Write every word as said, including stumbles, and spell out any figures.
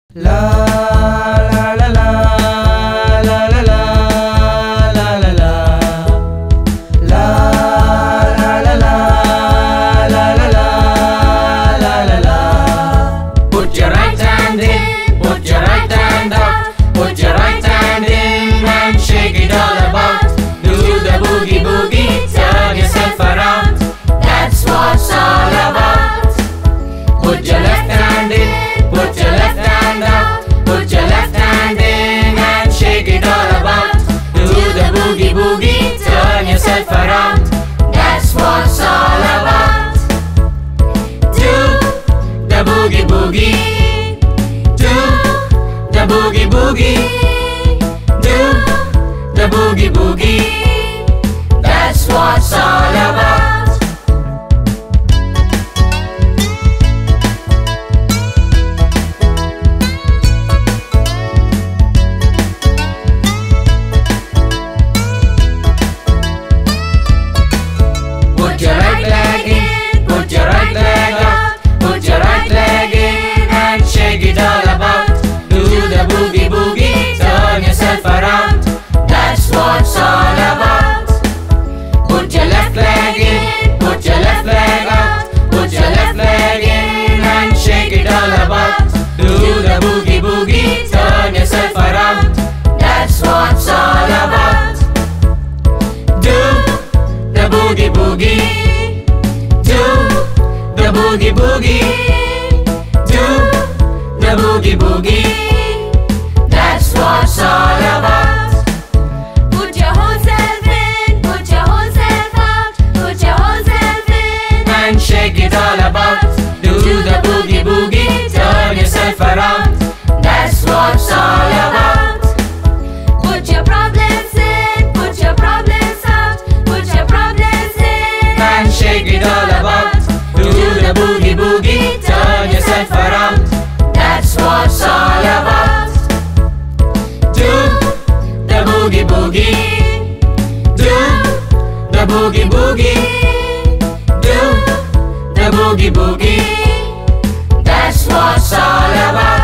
La la la la la la la la la la la la la la la la la la. Put your right hand in, put your right hand out, put your right hand in and shake it all about. Do the boogie boogie, turn yourself around. That's what's all about. Put your left hand in, put your left hand out, put your left hand in and shake it all about. Do the boogie boogie, turn yourself around. That's what's all about. Do the boogie boogie, do the boogie boogie, do the boogie boogie. That's what's all about. Put your right leg in, put your right leg out, put your right leg in and shake it all about. Do the boogie boogie, turn yourself around. That's what's all about. Put your left leg in, put your left leg out, put your left leg in and shake it all about. Do the boogie boogie, turn yourself around. That's what's all about. Do the boogie boogie, do the boogie boogie, do the boogie boogie. That's what's all about. Put your whole self in, put your whole self out, put your whole self in And shake it all about. Do the boogie boogie, turn yourself around. That's what's all about. Put your problems in, put your problems out, put your problems in And shake it all about. Do the boogie boogie, turn yourself around. That's what's all about. Do the boogie boogie, do the boogie boogie, do the boogie boogie. That's what's all about.